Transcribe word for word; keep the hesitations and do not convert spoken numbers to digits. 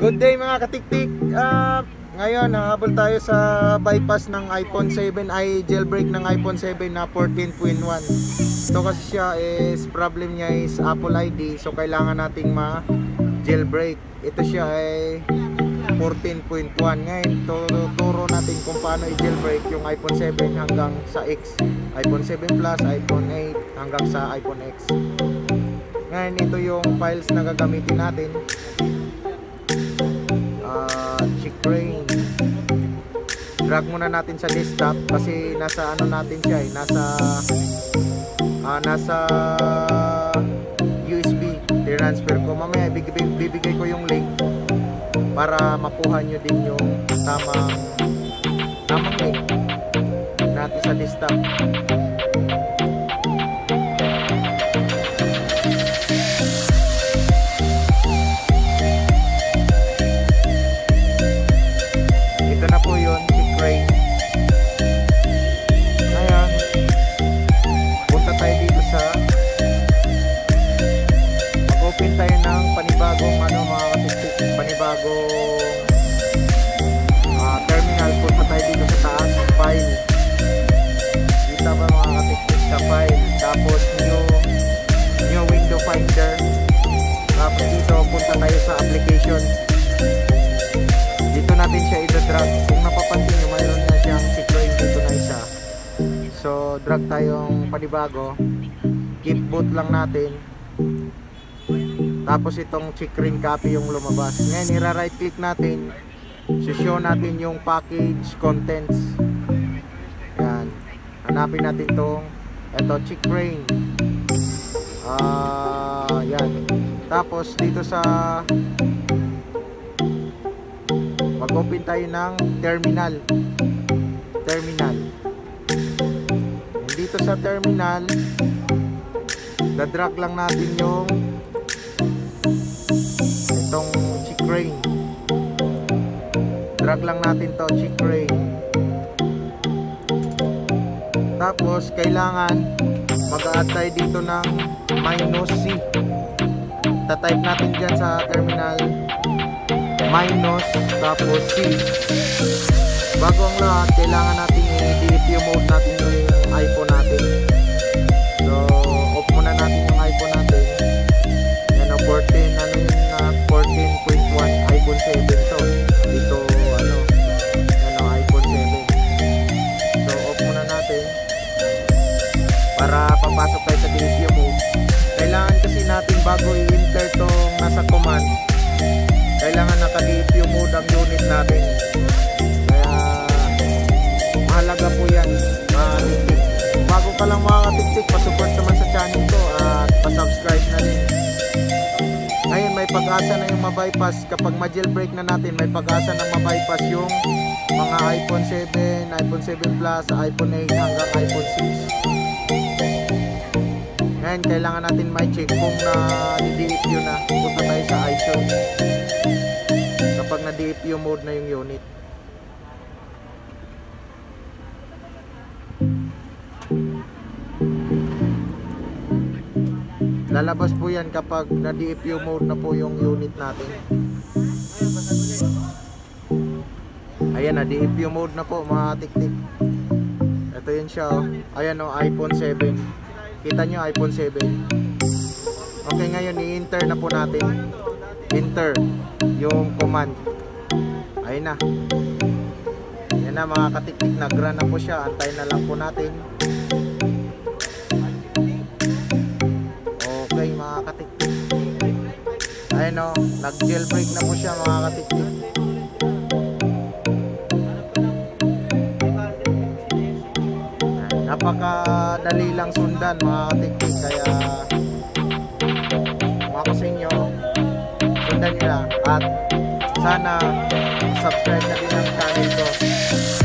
Good day mga katiktik. uh, Ngayon hahabol tayo sa bypass ng iPhone seven, ay jailbreak ng iPhone seven na fourteen point one. Ito kasi siya is problem niya is Apple I D, so kailangan nating ma jailbreak. Ito siya ay fourteen point one. Ngayon tuturo natin kung paano i-jailbreak yung iPhone seven hanggang sa X, iPhone seven Plus, iPhone eight hanggang sa iPhone X. Ngayon ito yung files na gagamitin natin. uh, Chicrain, drag muna natin sa desktop kasi nasa ano natin siya eh, nasa uh, nasa U S B transfer ko. Mamaya bibigay, bibigay ko yung link para makuha nyo din yung tamang tamang link natin sa desktop. Ito na po yun, Chicrain. Ngayon punta tayo dito sa mag-open tayo ng panibagong ano mga katiktik, panibagong uh, terminal. Punta tayo dito sa taas, file. Kita ba mga katiktik sa file, tapos new new window finder, tapos dito punta tayo sa application. Dito natin siya i-drag. Kung napapansin nyo, mayroon na siyang Chicrain dito na isa, so drag tayong panibago, keep boot lang natin. Tapos itong Chicrain copy yung lumabas. Ngayon i-right click natin, show natin yung package contents. Yan, hanapin natin itong ito Chicrain. uh, yan. Tapos dito sa mag-open tayo ng terminal. Terminal. Dito sa terminal, dadrag lang natin yung itong Chicrain. Drag lang natin to Chicrain. Tapos kailangan mag-add tayo dito ng minus C. Ta-type natin dyan sa terminal minus tapos C. Bago ang lahat, kailangan natin i-D F U mode natin yung iPhone natin. So off muna natin yung iPhone natin. Yan o, fourteen ano yun na fourteen point one, iPhone seven to. Dito ano, yan o, iPhone seven. So off muna natin para papasok tayo sa D F U mode. Kailangan kasi natin bago i-enter tong nasa command, kailangan naka-D F U mode ang unit natin. Kaya mahalaga po yan mga katiktik. Bago ka lang mga katiktik, pasupport naman sa channel ko at pasubscribe na din. Ngayon may pag-asa na yung ma-bypass. Kapag ma-jailbreak na natin, may pag-asa na ma-bypass yung mga iPhone seven, iPhone seven Plus, iPhone eight hanggang iPhone six. Ngayon kailangan natin may check kung na-D F U na. Punta tayo sa iTunes kapag na-D F U mode na yung unit. Lalabas po yan kapag na-D F U mode na po yung unit natin. Ayan, na-D F U mode na po mga tiktik. Ito yun siya oh. Ayan o, oh, iPhone seven. Kita nyo iPhone seven. Okay, ngayon i-enter na po natin. Enter yung command. Ayun na. Yan na mga katiktik, nag-run na po siya. Antayin na lang po natin. Okay mga katiktik. Ayun o, nag-jailbreak na po siya mga katiktik. Napakadali lang sundan mga katiktik. Kaya kung ako sa inyo, sundan nyo lang. At sana subscribe na din ang channel ko.